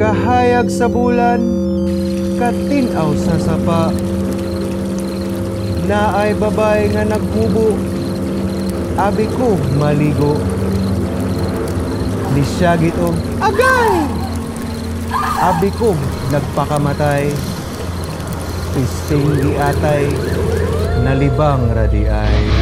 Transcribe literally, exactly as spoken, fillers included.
kahayag sa bulan, katinaw sa sapa. Naay babay nga naghubo, abi ko maligo. Lisyagit og agay, abi ko nagpakamatay. Pising giatay, nalibang radiay.